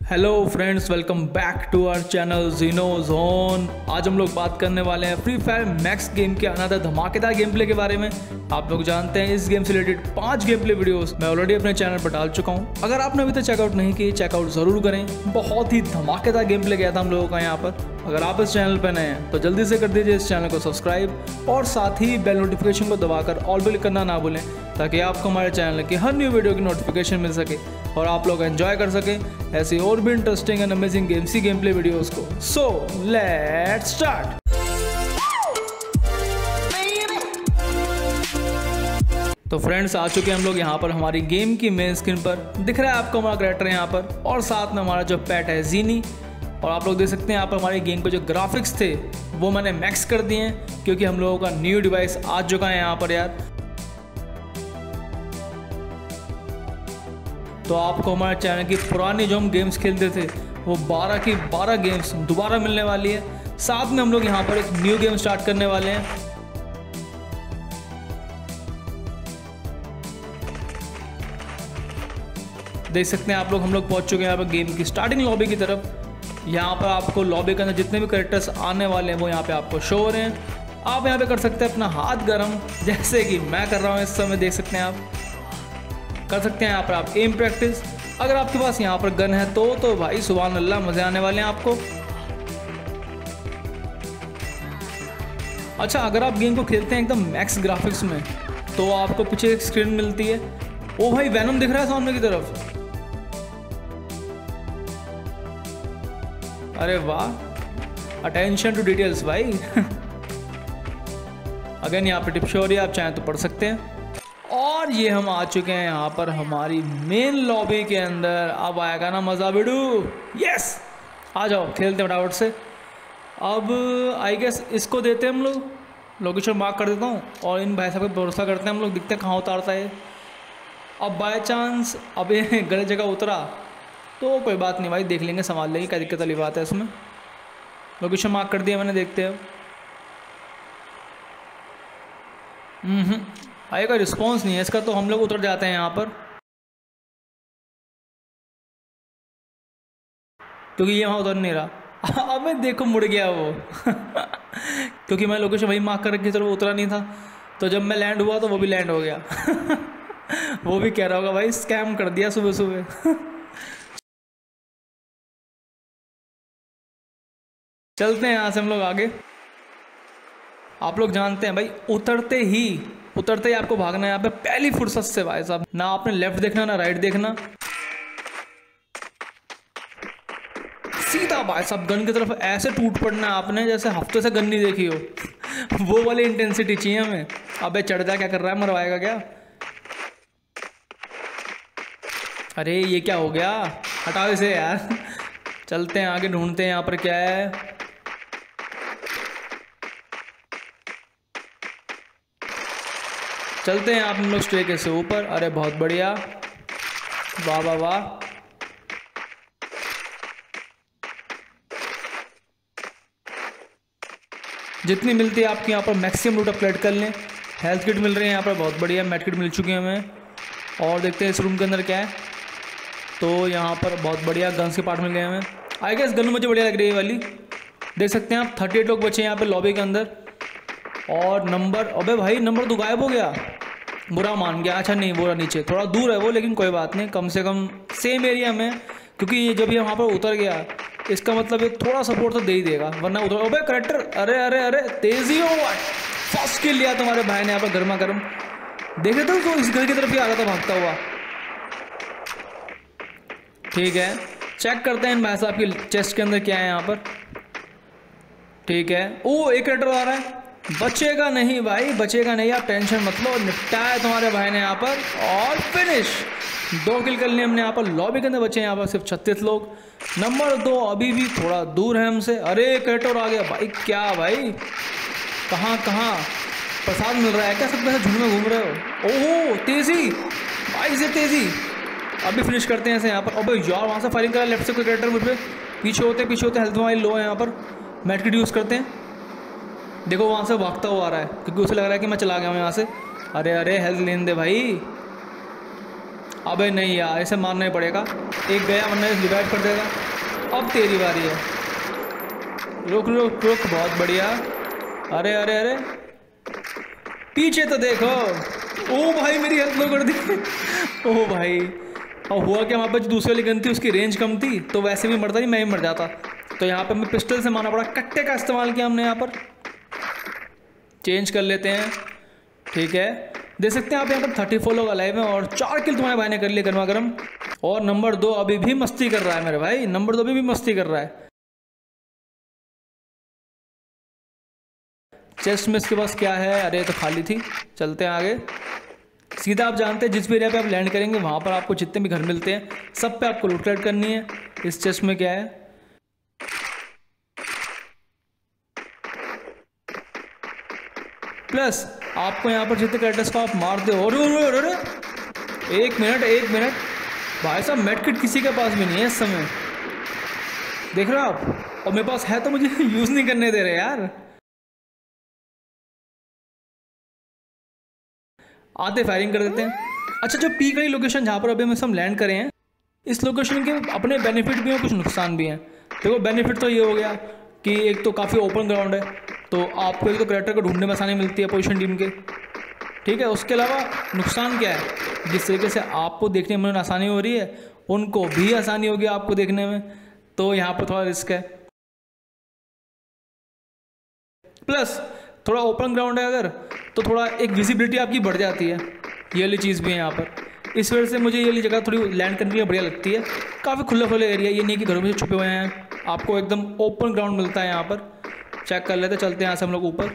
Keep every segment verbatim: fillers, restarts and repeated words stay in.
Hello friends, welcome back to our channel Zeno Zone. आज हम लोग बात करने वाले हैं फ्री फायर मैक्स गेम के अनदर धमाकेदार गेम प्ले के बारे में। आप लोग जानते हैं इस गेम से रिलेटेड पांच गेम प्ले वीडियोस मैं ऑलरेडी अपने चैनल पर डाल चुका हूं। अगर आपने अभी तक चेकआउट नहीं की, चेकआउट जरूर करें। बहुत ही धमाकेदार गेम प्ले गया था हम लोगों का यहाँ पर। अगर आप इस चैनल पर नए हैं तो जल्दी से कर दीजिए इस चैनल को सब्सक्राइब और साथ ही बेल नोटिफिकेशन को दबाकर ऑल पे क्लिक करना ना भूलें, ताकि आपको हमारे चैनल की हर न्यू वीडियो की नोटिफिकेशन मिल सके और आप लोग एंजॉय कर सकें ऐसी और भी interesting and amazing games game play videos को। So let's start. तो फ्रेंड्स, आ चुके हैं हम लोग यहाँ पर हमारी गेम की मेन स्क्रीन पर। दिख रहा है आपको हमारा कैरेक्टर यहाँ पर और साथ में हमारा जो पेट है जीनी। और आप लोग देख सकते हैं यहाँ पर हमारी गेम के जो ग्राफिक्स थे वो मैंने मैक्स कर दिए हैं, क्योंकि हम लोगों का न्यू डिवाइस आ चुका है यहाँ पर यार। तो आपको हमारे चैनल की पुरानी जो हम गेम्स खेलते थे वो बारह की बारह गेम्स दोबारा मिलने वाली है। साथ में हम लोग यहाँ पर एक न्यू गेम स्टार्ट करने वाले हैं। देख सकते हैं आप लोग, हम लोग पहुंच चुके हैं यहाँ पर गेम की स्टार्टिंग लॉबी की तरफ। यहाँ पर आपको लॉबी के अंदर जितने भी कैरेक्टर्स आने वाले हैं वो यहाँ पे आपको शो हो रहे हैं। आप यहाँ पे कर सकते हैं अपना हाथ गर्म, जैसे कि मैं कर रहा हूँ इस समय। देख सकते हैं आप कर सकते हैं यहाँ पर आप एम प्रैक्टिस। अगर आपके पास यहाँ पर गन है तो तो भाई सुभान अल्लाह, मजे आने वाले हैं आपको। अच्छा, अगर आप गेम को खेलते हैं एकदम मैक्स ग्राफिक्स में तो आपको पीछे एक स्क्रीन मिलती है। ओ भाई, वेनम दिख रहा है सामने की तरफ। अरे वाह, अटेंशन टू डिटेल्स भाई। अगेन यहाँ पे टिप शो हो रही है, आप चाहें तो पढ़ सकते हैं। और ये हम आ चुके हैं यहाँ पर हमारी मेन लॉबी के अंदर। अब आएगा ना मज़ा बिडू। यस, आ जाओ खेलते हैं फटाफट से। अब आई गेस इसको देते हैं हम लोग, लोकेशन मार्क कर देता हूँ और इन भाई साहब पर भरोसा करते हैं हम लोग। दिखते हैं कहाँ उतारता है। अब बाय चांस अब ये गलत जगह उतरा तो कोई बात नहीं भाई, देख लेंगे, संभाल लेंगे, क्या दिक्कत वाली बात है इसमें। लोकेशन मार्क कर दिया मैंने, देखते हैं। हम्म भाई का रिस्पॉन्स नहीं है इसका, तो हम लोग उतर जाते हैं यहाँ पर, क्योंकि ये वहाँ उतर नहीं रहा। अब मैं देखो मुड़ गया वो। क्योंकि मैं लोकेशन वही मार्क कर रखी थी, वो उतरा नहीं था। तो जब मैं लैंड हुआ तो वो भी लैंड हो गया। वो भी कह रहा होगा भाई स्कैम कर दिया सुबह सुबह। चलते हैं यहाँ से हम लोग आगे। आप लोग जानते हैं भाई, उतरते ही उतरते ही आपको भागना है यहाँ पे पहली फुर्सत से भाई साहब। ना आपने लेफ्ट देखना ना राइट देखना, सीधा भाई साहब गन की तरफ ऐसे टूट पड़ना है आपने जैसे हफ्ते से गन नहीं देखी हो। वो वाली इंटेंसिटी चाहिए हमें। अबे चढ़ जा, क्या कर रहा है, मरवाएगा क्या? अरे ये क्या हो गया, हटाओ इसे यार। चलते हैं आगे, ढूंढते हैं यहाँ पर क्या है। चलते हैं आप हम लोग स्टेयर से ऊपर। अरे बहुत बढ़िया, वाह वाह वाह। जितनी मिलती है आपकी यहाँ पर मैक्सिमम लूट अप कलेक्ट कर लें। हेल्थ किट मिल रही है यहाँ पर, बहुत बढ़िया। मेड किट मिल चुकी है हमें। और देखते हैं इस रूम के अंदर क्या है। तो यहाँ पर बहुत बढ़िया गन्स के पार्ट मिल गए हमें। आई गेस गन मुझे बढ़िया लग रही है वाली। देख सकते हैं आप, थर्टी एट लोग बचे हैं यहाँ पे लॉबी के अंदर। और नंबर, अबे भाई नंबर तो गायब हो गया, बुरा मान गया। अच्छा नहीं, बुरा नीचे थोड़ा दूर है वो, लेकिन कोई बात नहीं, कम से कम सेम एरिया में। क्योंकि ये जब ये वहाँ पर उतर गया इसका मतलब ये थोड़ा सपोर्ट तो दे ही देगा, वरना उतर। अबे करेक्टर, अरे अरे अरे तेजी हो, फर्स्ट किल लिया तुम्हारे भाई ने यहाँ पर गर्मा गर्म। देखे तो, तो इस घर की तरफ ही आ रहा था भागता हुआ। ठीक है, चेक करते हैं भाई साहब की चेस्ट के अंदर क्या है यहाँ पर। ठीक है, ओ एक करेक्टर आ रहा है, बचेगा नहीं भाई, बचेगा नहीं, आप टेंशन मत लो। निपटाया तुम्हारे भाई ने यहाँ पर और फिनिश। दो किल कर लिए हमने यहाँ पर। लॉबी के अंदर बचे हैं यहाँ पर सिर्फ छत्तीस लोग। नंबर दो अभी भी थोड़ा दूर है हमसे। अरे कैरेक्टर आ गया भाई, क्या भाई, कहाँ कहाँ प्रसाद मिल रहा है क्या? सब झुंड में घूम रहे हो। ओहो तेजी भाई से तेजी। अभी फिनिश करते हैं ऐसे यहाँ पर। अबे यार वहाँ से फायरिंग करा लेफ्ट से कोई कैरेक्टर मुझ पर। पीछे होते पीछे होते हेल्थ वाली लो है यहाँ पर। मेड किट यूज़ करते हैं। देखो वहाँ से भागता हुआ आ रहा है, क्योंकि उसे लग रहा है कि मैं चला गया हूँ यहाँ से। अरे अरे हेल्थ लेने दे भाई। अबे नहीं यार, इसे मारना ही पड़ेगा। एक गया वरना इसे डिवाइड कर देगा। अब तेरी बारी है। रुक रुक रुक, बहुत बढ़िया। अरे अरे अरे, पीछे तो देखो। ओ भाई मेरी हेल्प लो कर दी। ओ भाई, और हुआ क्या, वहाँ पर जो दूसरी वाली गन थी उसकी रेंज कम थी, तो वैसे भी मरता नहीं, मैं ही मर जाता। तो यहाँ पे हमें पिस्टल से मारना पड़ा। कट्टे का इस्तेमाल किया हमने यहाँ पर। चेंज कर लेते हैं, ठीक है। देख सकते हैं आप यहाँ पर थर्टी फोर लोग अलाइव हैं और चार किल तुम्हारे भाई ने कर लिए गर्मा गर्म। और नंबर दो अभी भी मस्ती कर रहा है मेरे भाई, नंबर दो अभी भी मस्ती कर रहा है। चेस्ट में इसके पास क्या है? अरे तो खाली थी। चलते हैं आगे। सीधा आप जानते हैं जिस भी एरिया पे आप लैंड करेंगे वहाँ पर आपको जितने भी घर मिलते हैं सब पे आपको लूट क्लैट करनी है। इस चेस्ट में क्या है? प्लस आपको यहाँ पर जितने कैरेक्टर्स को आप मारते हो, अरे अरे अरे एक मिनट एक मिनट भाई साहब, मेडकिट किसी के पास भी नहीं है इस समय, देख रहे हो आप? और मेरे पास है तो मुझे यूज़ नहीं करने दे रहे यार। आते फायरिंग कर देते हैं। अच्छा, जो पीक वाली लोकेशन जहाँ पर अभी हम लैंड करें हैं, इस लोकेशन के अपने बेनिफिट भी हैं, कुछ नुकसान भी हैं। देखो बेनिफिट तो ये हो गया कि एक तो काफ़ी ओपन ग्राउंड है, तो आपको एक तो कैरेक्टर को ढूंढने में आसानी मिलती है पोजीशन टीम के, ठीक है। उसके अलावा नुकसान क्या है? जिस तरीके से आपको देखने में आसानी हो रही है, उनको भी आसानी होगी आपको देखने में, तो यहाँ पर थोड़ा रिस्क है। प्लस थोड़ा ओपन ग्राउंड है अगर, तो थोड़ा एक विजिबिलिटी आपकी बढ़ जाती है। ये वाली चीज़ भी है यहाँ पर। इस वजह से मुझे ये वाली जगह थोड़ी लैंड करने में बढ़िया लगती है। काफ़ी खुले खुले एरिया, ये नहीं कि घरों में से छुपे हुए हैं, आपको एकदम ओपन ग्राउंड मिलता है यहाँ पर। चेक कर लेते, चलते हैं यहाँ से हम लोग ऊपर।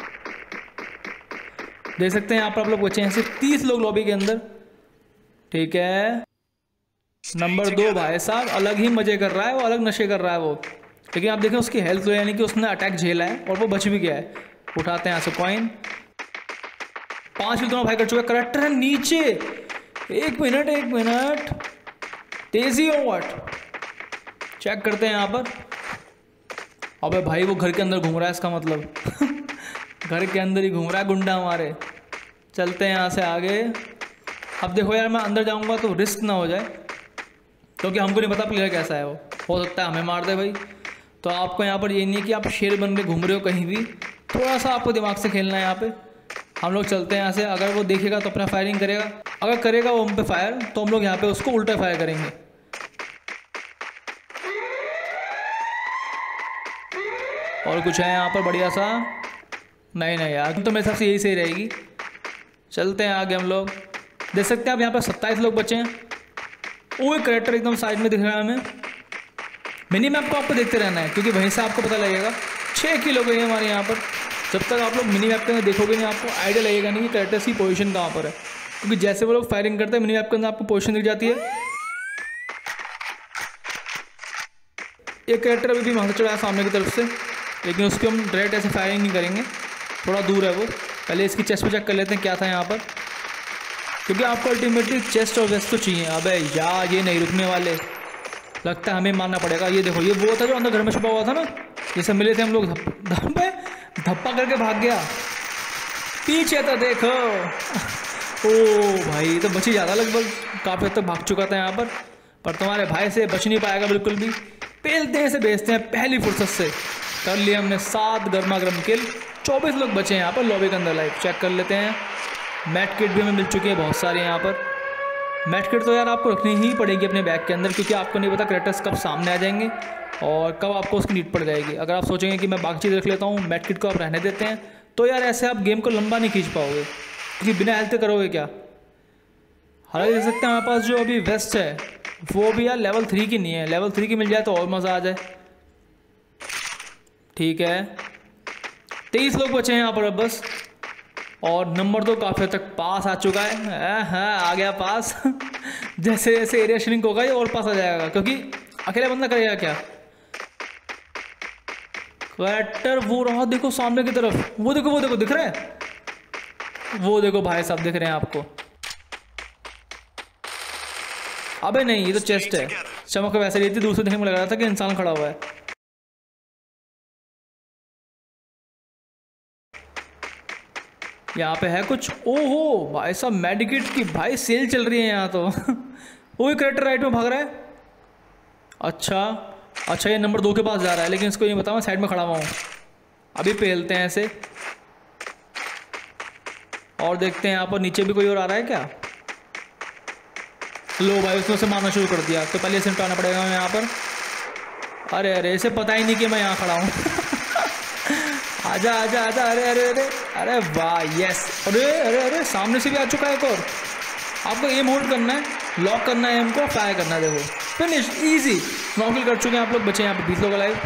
देख सकते हैं यहाँ पर आप लोग बचे हैं सिर्फ तीस लोग लॉबी के अंदर, ठीक है। नंबर दो भाई साहब अलग ही मजे कर रहा है, वो अलग नशे कर रहा है वो। लेकिन आप देखें उसकी हेल्थ, यानी कि उसने अटैक झेला है और वो बच भी गया है। उठाते हैं यहाँ से कॉइन। पांच किल दोनों भाई कर चुका है। करेक्टर है नीचे। एक मिनट एक मिनट, तेजी हो व्हाट? चेक करते हैं यहाँ पर। अबे भाई वो घर के अंदर घूम रहा है, इसका मतलब घर के अंदर ही घूम रहा है गुंडा हमारे। चलते हैं यहाँ से आगे। अब देखो यार, मैं अंदर जाऊँगा तो रिस्क ना हो जाए, क्योंकि हमको नहीं पता प्लेयर कैसा है। वो हो सकता है हमें मार दे भाई। तो आपको यहाँ पर ये नहीं है कि आप शेर बन के घूम रहे हो कहीं भी, थोड़ा सा आपको दिमाग से खेलना है यहाँ पे। हम लोग चलते हैं यहाँ से। अगर वो देखेगा तो अपना फायरिंग करेगा, अगर करेगा वो हम पे फायर, तो हम लोग यहाँ पे उसको उल्टा फायर करेंगे। और कुछ है यहाँ पर बढ़िया सा? नहीं नहीं यार, तो मेरे हिसाब से यही सही रहेगी। चलते हैं आगे हम लोग। देख सकते हैं आप यहाँ पर सत्ताईस लोग बचे हैं। वो एक कैरेक्टर एकदम साइड में दिख रहा है हमें। मिनी मैप को आपको देखते रहना है, क्योंकि वहीं से आपको पता लगेगा। छः किल हो गई है हमारे यहाँ पर। जब तक आप लोग मिनी मैप के अंदर देखोगे नहीं, आपको आइडिया लगेगा नहीं कि कैरेक्टर्स की पोजीशन कहाँ पर है, क्योंकि जैसे वो लोग फायरिंग करते हैं मिनी मैप के अंदर आपको पोजीशन दिख जाती है। एक कैरेक्टर अभी भी वहाँ से चढ़ा है सामने की तरफ से, लेकिन उसको हम डायरेक्ट ऐसे फायरिंग नहीं करेंगे, थोड़ा दूर है वो। पहले इसकी चेस्ट पे चेक कर लेते हैं क्या था यहाँ पर, क्योंकि आपको अल्टीमेटली चेस्ट और वेस्ट तो चाहिए। अबे यार ये नहीं रुकने वाले, लगता है हमें मारना पड़ेगा। ये देखो, ये वो था जो अंदर घर में छुपा हुआ था ना, जैसे मिले थे हम लोग, धप्पा धप्पा करके भाग गया। पीछे तो देखो। ओ भाई तो बच ही जाता, लगभग काफ़ी हद तक भाग चुका था यहाँ पर, पर तुम्हारे भाई से बच नहीं पाएगा बिल्कुल भी। पेलते हैं से बेचते हैं, पहली फुर्सत से कर लिया हमने सात गर्मा गर्म किल। चौबीस लोग बचे हैं यहाँ पर लॉबी के अंदर। लाइव चेक कर लेते हैं। मैट किट भी हमें मिल चुकी है बहुत सारी यहाँ पर। मैट किट तो यार आपको रखनी ही पड़ेगी अपने बैग के अंदर, क्योंकि आपको नहीं पता कैरेक्टर्स कब सामने आ जाएंगे और कब आपको उसकी नीड पड़ जाएगी। अगर आप सोचेंगे कि मैं बाकी चीज़ रख लेता हूँ, मैट किट को आप रहने देते हैं, तो यार ऐसे आप गेम को लंबा नहीं खींच पाओगे, क्योंकि बिना हेल्थ के करोगे क्या। हालांकि देख सकते हैं हमारे पास जो अभी वेस्ट है वो भी यार लेवल थ्री की नहीं है। लेवल थ्री की मिल जाए तो और मज़ा आ जाए। ठीक है, तेईस लोग बचे हैं यहाँ पर अब बस, और नंबर दो काफ़ी हद तक पास आ चुका है। हाँ आ गया पास। जैसे जैसे एरिया श्रिंक होगा ये और पास आ जाएगा, क्योंकि अकेला बंदा करेगा क्या। कैरेक्टर वो रहा, देखो सामने की तरफ, वो देखो वो देखो दिख रहा है, वो देखो भाई साहब दिख रहे हैं आपको। अबे नहीं, ये तो चेस्ट है। चमक वैसे रही थी, दूसरे देखने में लग रहा था कि इंसान खड़ा हुआ है। यहाँ पे है कुछ। ओहो भाई साहब मेडिकेट की भाई सेल चल रही है यहाँ तो। वो कैरेक्टर राइट में भाग रहा है। अच्छा अच्छा ये नंबर दो के पास जा रहा है, लेकिन इसको ये बताओ साइड में खड़ा हुआ हूँ। अभी पेलते हैं ऐसे और देखते हैं यहाँ पर नीचे भी कोई और आ रहा है क्या। लो भाई उसने उसे मारना शुरू कर दिया, तो पहले इसे निपटाना पड़ेगा हमें यहाँ पर। अरे अरे इसे पता ही नहीं कि मैं यहाँ खड़ा हूँ। आजा आजा आजा। अरे अरे अरे अरे वाह यस। अरे अरे अरे सामने से भी आ चुका है एक और। आपको एम होल्ड करना है, लॉक करना है, एम को फायर करना है। देखो फिनिश इजी। नॉकल कर चुके हैं आप लोग, बचे यहाँ पे बीस लोग लाइव।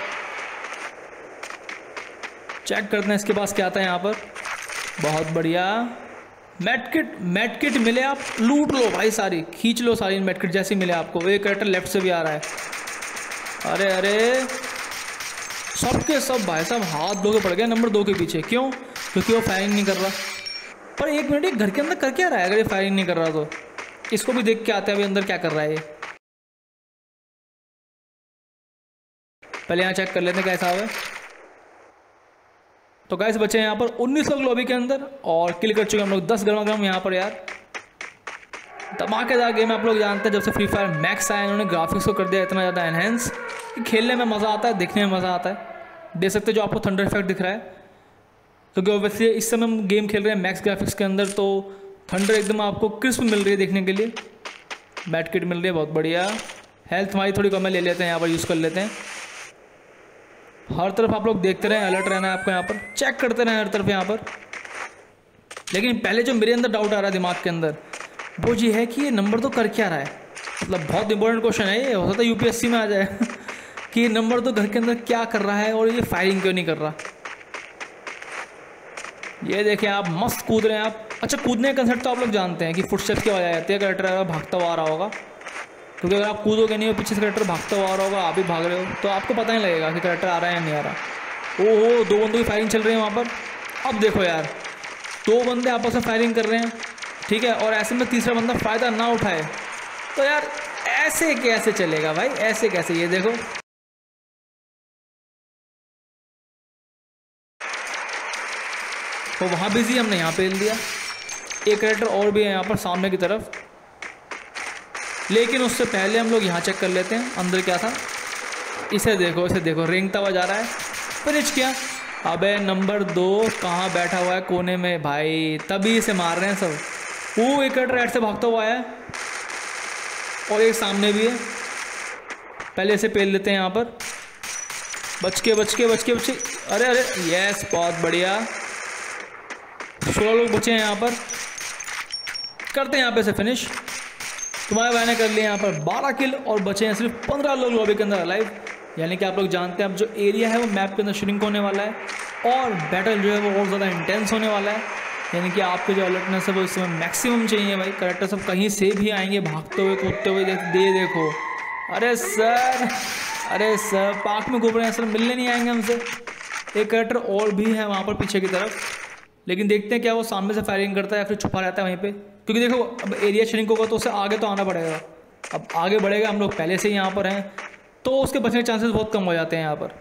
चेक करते हैं इसके पास क्या आता है यहाँ पर। बहुत बढ़िया मेडकिट। मेडकिट मिले आप लूट लो भाई, सारी खींच लो सारी मेडकिट जैसी मिले आपको। एक कैरेक्टर लेफ्ट से भी आ रहा है। अरे अरे सबके सब भाई साहब हाथ धो के पड़ गए नंबर दो के पीछे। क्यों? क्योंकि वो फायरिंग नहीं कर रहा। पर एक मिनट ये घर के अंदर कर क्या रहा है? अगर ये फायरिंग नहीं कर रहा तो इसको भी देख के आते हैं अभी अंदर क्या कर रहा है ये। पहले यहाँ चेक कर लेते हैं कैसा है। तो गाइस बचे हैं यहाँ पर उन्नीस लोग लॉबी के अंदर और किल कर चुके हैं हम लोग दस गर्मा गर्म यहाँ पर। यार धमाकेदार गेम है। आप लोग जानते हैं जब से फ्री फायर मैक्स आया इन्होंने ग्राफिक्स को कर दिया इतना ज़्यादा एनहेंस कि खेलने में मज़ा आता है, देखने में मज़ा आता है। देख सकते हैं जो आपको थंडर इफेक्ट दिख रहा है, क्योंकि ऑब्वियसली इस समय हम गेम खेल रहे हैं मैक्स ग्राफिक्स के अंदर, तो थंडर एकदम आपको क्रिस्प मिल रही है देखने के लिए। बैट किट मिल रही है, बहुत बढ़िया। हेल्थ हमारी थोड़ी कम है, ले लेते हैं यहाँ पर, यूज़ कर लेते हैं। हर तरफ आप लोग देखते रहें, अलर्ट रहना है आपको यहाँ पर, चेक करते रहें हर तरफ यहाँ पर। लेकिन पहले जो मेरे अंदर डाउट आ रहा है दिमाग के अंदर वो ये है कि ये नंबर तो कर क्या रहा है। मतलब बहुत इंपॉर्टेंट क्वेश्चन है ये, हो सकता है यूपीएससी में आ जाए कि नंबर तो घर के अंदर क्या कर रहा है और ये फायरिंग क्यों नहीं कर रहा। ये देखिए आप मस्त कूद रहे हैं आप। अच्छा कूदने का कंसेप्ट तो आप लोग जानते हैं कि फुटस्टेप्स की आवाज़ आ जाती है, कैरेक्टर भागता हुआ आ रहा होगा। क्योंकि अगर आप कूदोगे नहीं हो, पीछे से कैरेक्टर भागता हुआ आ रहा होगा, आप भी भाग रहे हो, तो आपको पता नहीं लगेगा कि कैरेक्टर आ रहा है या नहीं आ रहा। ओहो दो बंदों की फायरिंग चल रही है वहाँ पर। अब देखो यार दो बंदे आपस में फायरिंग कर रहे हैं, ठीक है, और ऐसे में तीसरा बंदा फ़ायदा ना उठाए तो यार ऐसे कैसे चलेगा भाई, ऐसे कैसे। ये देखो तो वहाँ बिजी, हमने यहाँ पेल दिया। एक कैरेक्टर और भी है यहाँ पर सामने की तरफ, लेकिन उससे पहले हम लोग यहाँ चेक कर लेते हैं अंदर क्या था। इसे देखो इसे देखो रेंगता हुआ जा रहा है। फिनिश किया। अबे नंबर दो कहाँ बैठा हुआ है कोने में भाई, तभी इसे मार रहे हैं सब। वो एक कैरेक्टर राइट से भागता हुआ आया है और एक सामने भी है। पहले इसे पेल लेते हैं यहाँ पर। बच के बच के बच के बच के अरे अरे यस बहुत बढ़िया। सोलह लोग बचे हैं यहाँ पर, करते हैं यहाँ पे से फिनिश। तुम्हारे भाई ने कर लिया यहाँ पर बारह किल और बचे हैं सिर्फ पंद्रह लोग लॉबी के अंदर लाइव। यानी कि आप लोग जानते हैं अब जो एरिया है वो मैप के अंदर श्रिंक होने वाला है और बैटल जो है वो और ज़्यादा इंटेंस होने वाला है। यानी कि आपके जो अलर्टनेस है वो इस समय मैक्सिमम चाहिए भाई। कैरेक्टर सब कहीं से भी आएंगे भागते हुए कूदते हुए। देख दे देखो अरे सर अरे सर पार्क में घूम रहे हैं सर, मिलने नहीं आएंगे हमसे। एक कैरेक्टर और भी है वहाँ पर पीछे की तरफ, लेकिन देखते हैं क्या वो सामने से फायरिंग करता है या फिर छुपा रहता है वहीं पे। क्योंकि देखो अब एरिया श्रिंक होगा तो उसे आगे तो आना पड़ेगा। अब आगे बढ़ेगा, हम लोग पहले से ही यहाँ पर हैं तो उसके बचने के चांसेस बहुत कम हो जाते हैं यहाँ पर।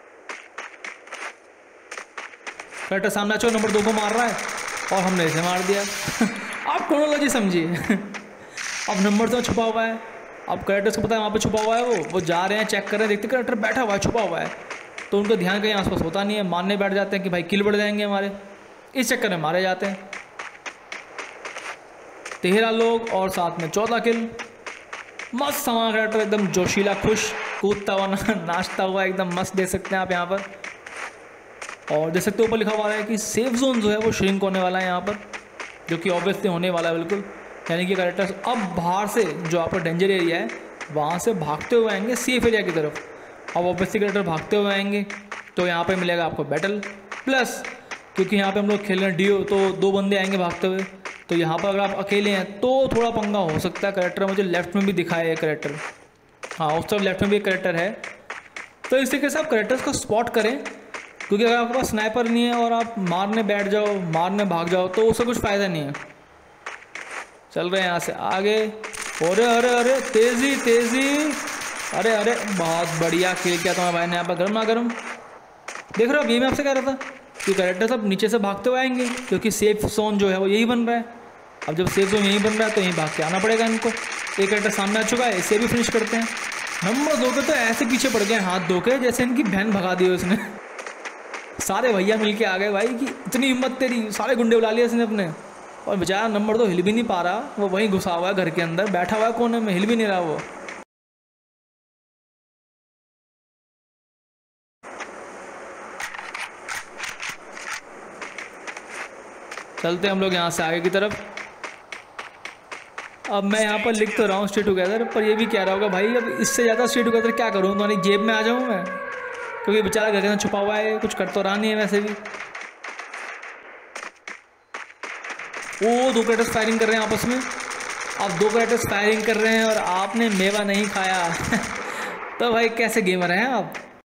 कैरेक्टर सामने अच्छा नंबर दो को मार रहा है और हमने इसे मार दिया। आप क्रोनोलॉजी समझिए। अब नंबर दो छुपा हुआ है, अब कैरेक्टर्स को पता है वहाँ पे छुपा हुआ है, वो वो जा रहे हैं चेक कर रहे हैं, देखते कैरेक्टर बैठा हुआ है छुपा हुआ है, तो उनका ध्यान कहीं आसपास होता नहीं है, मारने बैठ जाते हैं कि भाई किल बढ़ जाएंगे हमारे, इस चक्कर में मारे जाते हैं। तेरह लोग और साथ में चौदह किल। मस्त हमारा कैरेक्टर एकदम जोशीला खुश कूदता हुआ नाचता हुआ एकदम मस्त देख सकते हैं आप यहाँ पर। और देख सकते हो ऊपर लिखा हुआ है कि सेफ जोन जो है वो श्रिंक होने वाला है यहाँ पर, जो कि ऑब्वियसली होने वाला है बिल्कुल। यानी कि कैरेक्टर्स अब बाहर से जो आपका डेंजर एरिया है वहाँ से भागते हुए आएंगे सेफ एरिया की तरफ। अब ऑब्वियसली कैरेक्टर भागते हुए आएंगे तो यहाँ पे मिलेगा आपको बैटल प्लस, क्योंकि यहाँ पे हम लोग खेल रहे हैं डीओ, तो दो बंदे आएंगे भागते हुए। तो यहाँ पर अगर आप अकेले हैं तो थोड़ा पंगा हो सकता है। कैरेक्टर मुझे लेफ्ट में भी दिखाया है कैरेक्टर, हाँ उस तरफ लेफ्ट में भी एक कैरेक्टर है। तो इस तरीके से आप कैरेक्टर्स को स्पॉट करें, क्योंकि अगर आपके पास स्नाइपर नहीं है और आप मारने बैठ जाओ मारने भाग जाओ तो उससे कुछ फ़ायदा नहीं है। चल रहे हैं यहाँ से आगे। अरे अरे अरे तेज़ी तेज़ी अरे अरे बहुत बढ़िया किल किया तुम्हारे भाई ने यहाँ पर। गर्मा गर्म देख रहे हो, ये मैं आपसे कह रहा था कि कैरेक्टर सब नीचे से भागते हुए आएंगे, क्योंकि सेफ जोन जो है वो यही बन रहा है। अब जब सेफ जोन यही बन रहा है तो यहीं भाग के आना पड़ेगा इनको। एक कैरेक्टर सामने आ चुका है, इसे भी फिनिश करते हैं। नंबर दो के तो ऐसे पीछे पड़ गए हाथ धो के जैसे इनकी बहन भगा दी हो उसने। सारे भैया मिलके आ गए भाई कि इतनी हिम्मत तेरी, सारे गुंडे बुला लिए इसने अपने। और बेचारा नंबर दो हिल भी नहीं पा रहा, वो वहीं घुसा हुआ है घर के अंदर, बैठा हुआ है कोने में, हिल भी नहीं रहा वो। चलते हम लोग यहाँ से आगे की तरफ। अब मैं यहाँ पर लिख तो रहा हूँ स्टे टुगेदर, पर ये भी कह रहा होगा भाई अब इससे ज़्यादा स्टे टुगेदर क्या करूँ, तुम्हारी जेब में आ जाऊँ मैं, क्योंकि बेचारा घर के अंदर छुपा हुआ है, कुछ कर तो रहा नहीं है वैसे भी। वो दो कैरेक्टर्स फायरिंग कर रहे हैं आपस में। अब दो कैरेक्टर्स फायरिंग कर रहे हैं और आपने मेवा नहीं खाया तो भाई कैसे गेमर हैं आप।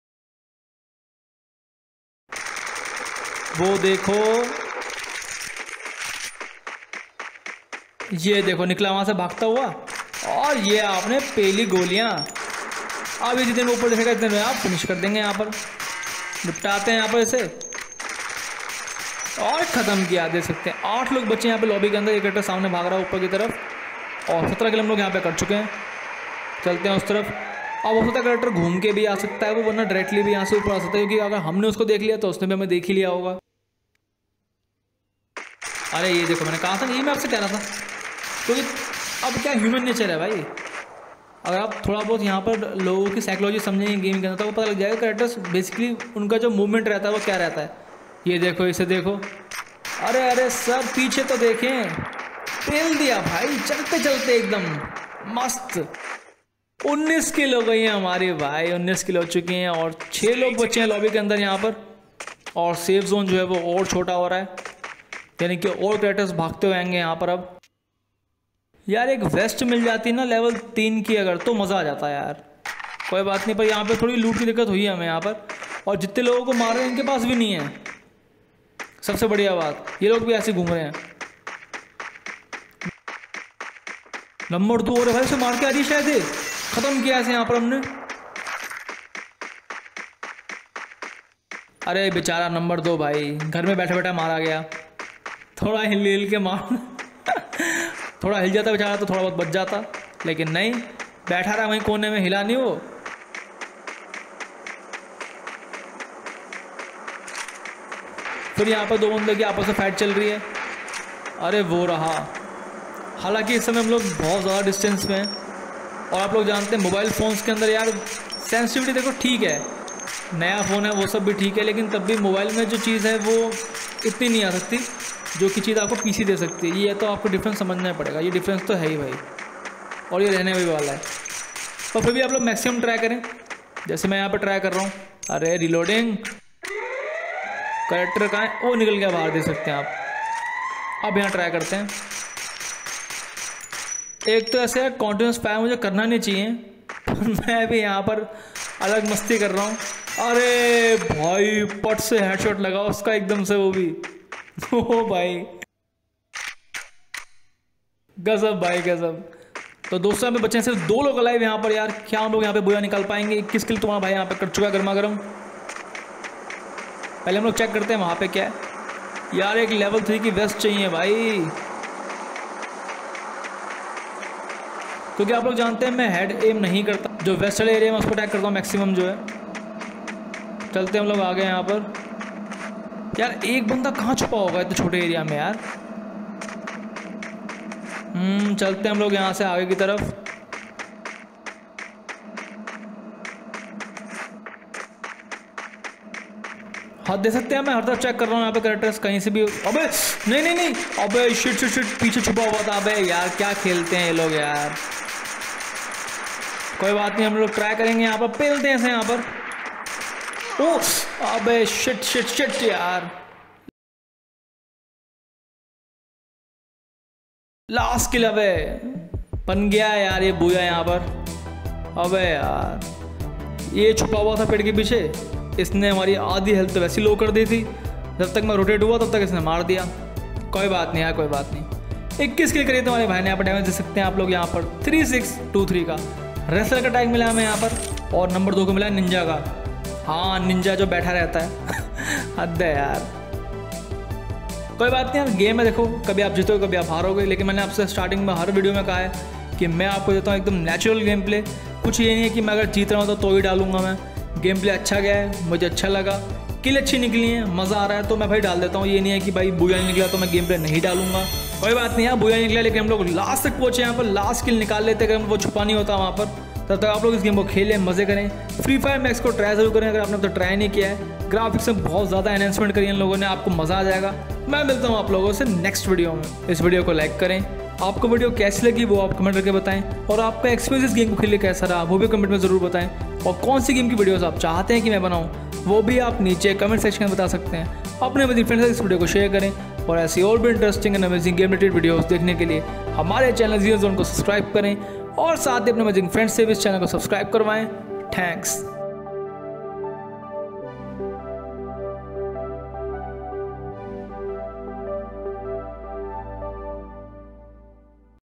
वो देखो, ये देखो निकला वहां से भागता हुआ, और ये आपने पहली गोलियां। अब जितने ऊपर देखेगा इतने आप फिनिश कर देंगे। यहाँ पर निपटाते हैं यहाँ पर इसे, और ख़त्म किया। देख सकते हैं आठ लोग बच्चे यहाँ पे लॉबी के अंदर। एक कैरेक्टर सामने भाग रहा है ऊपर की तरफ, और सत्रह किल हम लोग यहाँ पे कर चुके हैं। चलते हैं उस तरफ। अब हो सकता है कैरेक्टर घूम के भी आ सकता है वो, वरना डायरेक्टली भी यहाँ से ऊपर आ सकता है, क्योंकि अगर हमने उसको देख लिया तो उसने भी हमें देख ही लिया होगा। अरे ये देखो, मैंने कहा था, ये मैं आपसे कह रहा था, क्योंकि अब क्या ह्यूमन नेचर है भाई। अगर आप थोड़ा बहुत यहाँ पर लोगों की साइकोलॉजी समझेंगे गेम के अंदर तो पता लग जाएगा कैरेक्टर्स बेसिकली उनका जो मूवमेंट रहता है वो क्या रहता है। ये देखो, इसे देखो, अरे अरे सर पीछे तो देखें, पेल दिया भाई चलते चलते एकदम मस्त। उन्नीस किल हो गई हैं हमारी भाई, उन्नीस किल हो चुके हैं, और छः लोग बचे हैं लॉबी के अंदर यहाँ पर। और सेफ जोन जो है वो और छोटा हो रहा है, यानी कि और कैरेक्टर्स भागते हुए आएंगे यहाँ पर। अब यार एक वेस्ट मिल जाती ना लेवल तीन की अगर, तो मज़ा आ जाता है यार। कोई बात नहीं, पर यहाँ पे थोड़ी लूट की दिक्कत हुई है हमें यहाँ पर, और जितने लोगों को मार रहे हैं इनके पास भी नहीं है। सबसे बढ़िया बात, ये लोग भी ऐसे घूम रहे हैं। नंबर दो और भाई से मार के आ रही शायद, खत्म किया ऐसे यहाँ पर हमने। अरे बेचारा नंबर दो भाई घर में बैठे बैठे मारा गया। थोड़ा हिल हिल के मार थोड़ा हिल जाता बेचारा तो थोड़ा बहुत बच जाता, लेकिन नहीं, बैठा रहा वहीं कोने में, हिला नहीं वो। फिर यहाँ पर दो बंदे की आपस में फाइट चल रही है। अरे वो रहा। हालांकि इस समय हम लोग बहुत ज़्यादा डिस्टेंस में हैं, और आप लोग जानते हैं मोबाइल फ़ोन्स के अंदर यार सेंसिटिविटी देखो ठीक है, नया फ़ोन है वो सब भी ठीक है, लेकिन तब भी मोबाइल में जो चीज़ है वो इतनी नहीं आ सकती जो कि चीज़ आपको पीसी दे सकती है। ये तो आपको डिफरेंस समझना पड़ेगा, ये डिफरेंस तो है ही भाई, और ये रहने भी वाला है। और फिर भी आप लोग मैक्सिमम ट्राई करें, जैसे मैं यहाँ पर ट्राई कर रहा हूँ। अरे रिलोडिंग, कैरेक्टर कहाँ है, वो निकल गया बाहर, दे सकते हैं आप। अब यहाँ ट्राई करते हैं। एक तो ऐसे कॉन्टिन्यूस फायर मुझे करना नहीं चाहिए, पर मैं भी यहाँ पर अलग मस्ती कर रहा हूँ। अरे भाई पट से हेडशॉट लगा उसका एकदम से, वो भी ओ भाई गजब भाई गजब। तो दोस्तों में बच्चे सिर्फ दो लोग अलाइव यहाँ पर। यार क्या हम लोग यहाँ पे बुरा निकाल पाएंगे? इक्कीस किल तुम्हारा भाई यहाँ पे कर चुका है गर्मा गर्म। पहले हम लोग चेक करते हैं वहाँ पे क्या है। यार एक लेवल थ्री की वेस्ट चाहिए भाई, क्योंकि आप लोग जानते हैं मैं हेड एम नहीं करता, जो वेस्ट वाले एरिया में उसको अटैक करता हूँ मैक्सिमम जो है। चलते हम लोग आ गए यहाँ पर। यार एक बंदा कहाँ छुपा होगा इतने छोटे एरिया में यार। हम्म चलते हम लोग यहाँ से आगे की तरफ। हाथ दे सकते हैं, मैं हर तरफ चेक कर रहा हूँ यहाँ पे कैरेक्टर्स कहीं से भी। अबे नहीं नहीं नहीं, अबे शिट शिट शिट, पीछे छुपा हुआ था। अबे यार क्या खेलते हैं ये लोग यार। कोई बात नहीं, हम लोग ट्राई करेंगे यहाँ पर, पेलते हैं यहाँ पर। ओ अबे शिट शिट शिट यार, लास्ट किल। अबे बन गया यार ये बूया यहाँ पर। अबे यार ये छुपा हुआ था पेड़ के पीछे, इसने हमारी आधी हेल्थ तो वैसी लो कर दी थी। जब तक मैं रोटेट हुआ तब तक इसने मार दिया। कोई बात नहीं यार, कोई बात नहीं। इक्कीस किल करिए तो हमारे भाई ने यहाँ पर डैमेज दे सकते हैं आप लोग। यहाँ पर थ्री सिक्स टू थ्री का रेसलर का टैग मिला हमें यहाँ पर, और नंबर दो को मिला निंजा का। हाँ निंजा जो बैठा रहता है हद है यार। कोई बात नहीं यार, गेम है, देखो कभी आप जीतोगे कभी आप हारोगे, लेकिन मैंने आपसे स्टार्टिंग में हर वीडियो में कहा है कि मैं आपको देता हूँ एकदम नेचुरल गेम प्ले। कुछ ये नहीं है कि मैं अगर जीत रहा हूँ तो तो ही डालूंगा मैं। गेम प्ले अच्छा गया है, मुझे अच्छा लगा, किल अच्छी निकली है, मज़ा आ रहा है तो मैं भाई डाल देता हूँ। ये नहीं है कि भाई बुया नहीं निकला तो मैं गेम प्ले नहीं डालूंगा। कोई बात नहीं यार, बुया निकला लेकिन हम लोग लास्ट तक पहुँचे, यहाँ पर लास्ट किल निकाल लेते अगर वो छुपा नहीं होता वहाँ पर। तब तक आप लोग इस गेम को खेलें, मज़े करें। फ्री फायर मैक्स को ट्राई जरूर करें अगर आपने अब तक ट्राई नहीं किया है। ग्राफिक्स में बहुत ज़्यादा एनहेंसमेंट करी इन लोगों ने, आपको मज़ा आ जाएगा। मैं मिलता हूँ आप लोगों से नेक्स्ट वीडियो में। इस वीडियो को लाइक करें, आपको वीडियो कैसी लगी वो आप कमेंट करके बताएं, और आपका एक्सपीरियंस इस गेम को खेलने कैसा रहा वो भी कमेंट में ज़रूर बताएं। और कौन सी गेम की वीडियोस आप चाहते हैं कि मैं बनाऊं वो भी आप नीचे कमेंट सेक्शन में बता सकते हैं। अपने अपने फ्रेंड्स से इस वीडियो को शेयर करें, और ऐसी और भी interesting and amazing game related videos देखने के लिए हमारे चैनल जीरो जोन को सब्सक्राइब करें, और साथ ही अपने अमेजिंग फ्रेंड्स से भी इस चैनल को सब्सक्राइब करवाएं। थैंक्स।